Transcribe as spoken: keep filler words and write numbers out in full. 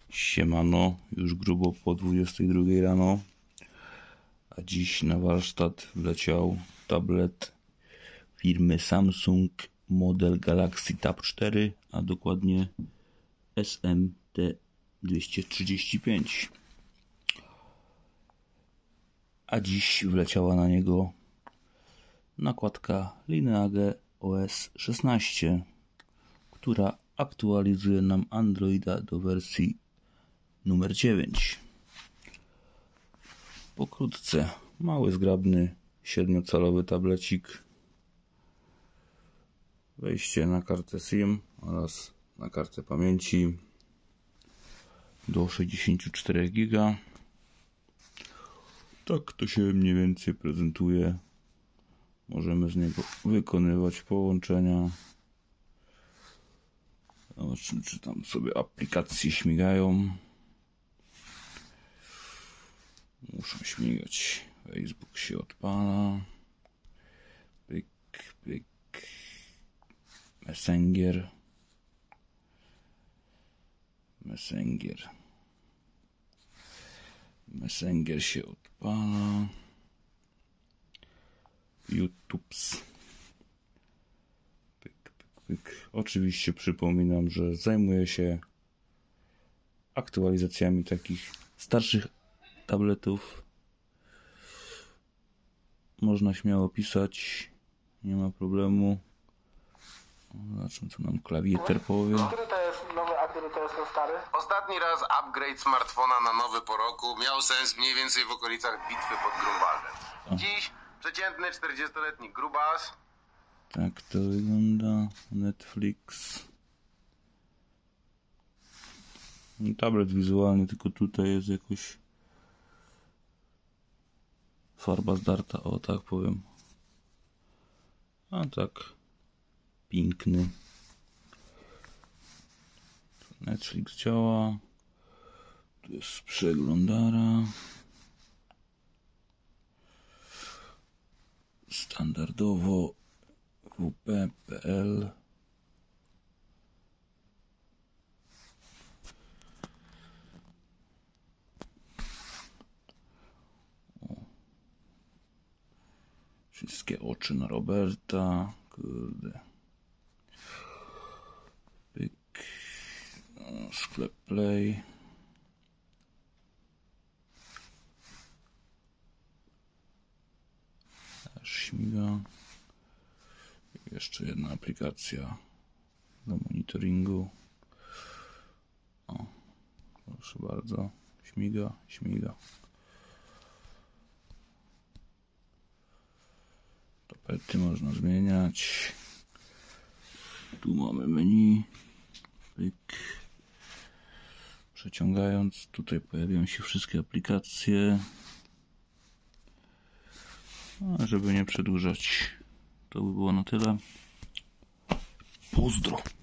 Siemano, już grubo po dwudziestej drugiej rano, a dziś na warsztat wleciał tablet firmy Samsung, model Galaxy Tab cztery, a dokładnie S M T dwieście trzydzieści pięć. A dziś wleciała na niego nakładka Lineage O S szesnaście, która aktualizuje nam Androida do wersji numer dziewięć. Pokrótce, mały, zgrabny, siedmiocalowy tablecik, wejście na kartę SIM oraz na kartę pamięci do sześćdziesiąt cztery giga. Tak to się mniej więcej prezentuje. Możemy z niego wykonywać połączenia. Zobaczmy, czy tam sobie aplikacje śmigają. Muszą śmigać. Facebook się odpala. Pyk, pyk. Messenger. Messenger. Messenger się odpala. YouTubes. Pyk, pyk, pyk. Oczywiście przypominam, że zajmuję się aktualizacjami takich starszych tabletów. Można śmiało pisać, nie ma problemu. Zobaczmy, co nam klawiatur powie. Który to jest nowy, a który to jest ten stary? Ostatni raz upgrade smartfona na nowy po roku miał sens mniej więcej w okolicach bitwy pod Grunwaldem. Dziś przeciętny czterdziestoletni grubas. Tak to wygląda. Netflix. Tablet wizualnie, tylko tutaj jest jakoś farba zdarta, o tak powiem. A tak, piękny. Netflix działa. Tu jest przeglądara. Standardowo w p kropka p l. Wszystkie oczy na Roberta. Kurde. Pyk. No, sklep Play. Aż śmiga. I jeszcze jedna aplikacja do monitoringu. O, proszę bardzo. Śmiga, śmiga. Tapety można zmieniać. Tu mamy menu. Pyk. Przeciągając, tutaj pojawią się wszystkie aplikacje. A żeby nie przedłużać, to by było na tyle. Pozdro!